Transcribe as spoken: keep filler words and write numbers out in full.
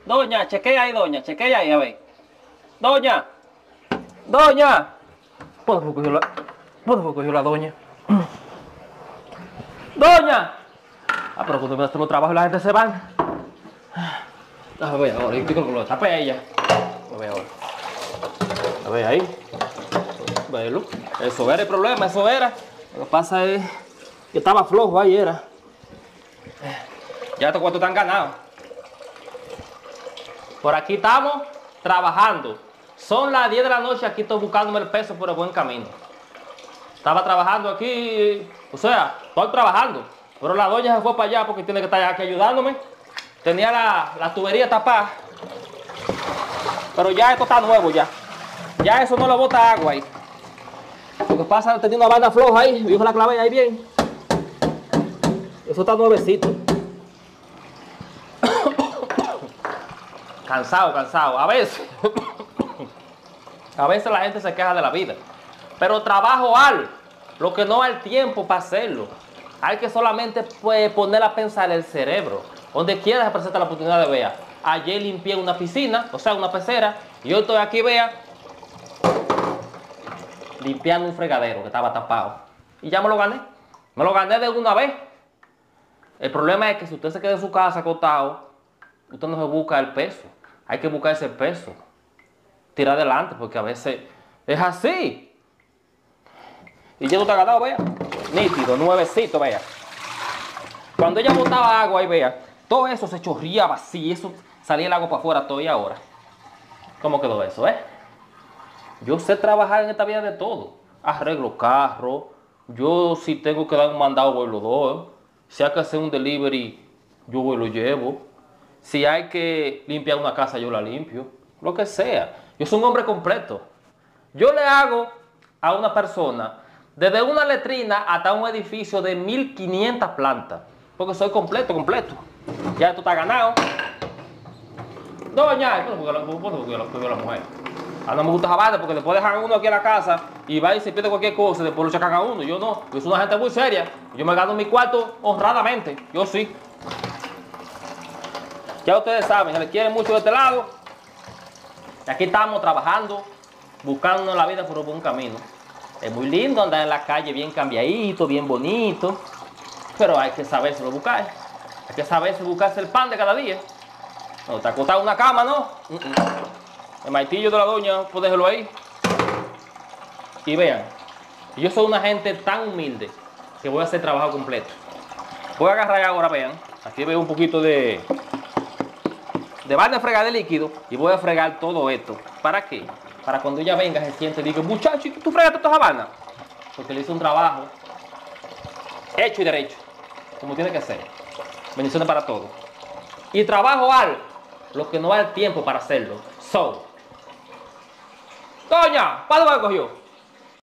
Doña, chequea ahí, doña, chequea ahí, a ver. Doña, doña. ¿Puedo coger la, puedo coger la doña? Doña. Ah, pero cuando me hacemos trabajo la gente se van. A ver ahora, yo creo que lo tapé a ella. A ver ahora. A ver ahí. Velo. Eso era el problema, eso era. Lo que pasa es que estaba flojo ahí, era. Ya estos cuantos están ganados. Por aquí estamos trabajando. Son las diez de la noche, aquí estoy buscándome el peso por el buen camino. Estaba trabajando aquí, o sea, estoy trabajando. Pero la doña se fue para allá porque tiene que estar aquí ayudándome. Tenía la, la tubería tapada. Pero ya esto está nuevo ya. Ya eso no le bota agua ahí. Lo que pasa es que tenía una banda floja ahí. Yo la clavé ahí bien. Eso está nuevecito. Cansado, cansado. A veces. A veces la gente se queja de la vida. Pero trabajo al. Lo que no hay tiempo para hacerlo. Hay que solamente pues, poner a pensar el cerebro. Donde quiera se presenta la oportunidad de ver. Ayer limpié una piscina, o sea, una pecera. Y yo estoy aquí, vea, limpiando un fregadero que estaba tapado. Y ya me lo gané. Me lo gané de una vez. El problema es que si usted se queda en su casa acostado, usted no se busca el peso. Hay que buscar ese peso. Tirar adelante, porque a veces es así. Y ya tú te has ganado, vea. Nítido, nuevecito, vea. Cuando ella botaba agua ahí, vea, todo eso se chorreaba así, eso salía el agua para afuera todo. Y ahora, ¿cómo quedó eso, eh? Yo sé trabajar en esta vida de todo. Arreglo carros. Yo si tengo que dar un mandado voy y lo doy. Si hay que hacer un delivery, yo voy y lo llevo. Si hay que limpiar una casa, yo la limpio. Lo que sea. Yo soy un hombre completo. Yo le hago a una persona desde una letrina hasta un edificio de mil quinientas plantas. Porque soy completo, completo. Ya esto está ganado. Doña, ¿por qué la mujer? A no me gusta esa vaina porque después dejan a uno aquí en la casa y va y se pierde cualquier cosa y después lo chacan a uno. Yo no, yo soy una gente muy seria. Yo me gano mi cuarto honradamente. Yo sí. Ya ustedes saben, se les quiere mucho de este lado. Y aquí estamos trabajando, buscando la vida por un buen camino. Es muy lindo andar en la calle bien cambiadito, bien bonito. Pero hay que sabérselo buscar. Hay que saberse buscarse el pan de cada día. No está acostado en una cama, ¿no? Uh -uh. El martillo de la doña, pues déjelo ahí. Y vean, yo soy una gente tan humilde que voy a hacer trabajo completo. Voy a agarrar ahora, vean. Aquí veo un poquito de... de vaina de fregar de líquido. Y voy a fregar todo esto. ¿Para qué? Para cuando ella venga se siente y diga, muchacho, ¿tú fregaste toda esa vaina? Porque le hice un trabajo hecho y derecho. Como tiene que ser. Bendiciones para todos. Y trabajo al lo que no hay tiempo para hacerlo. So. Doña, ¿para dónde cogió?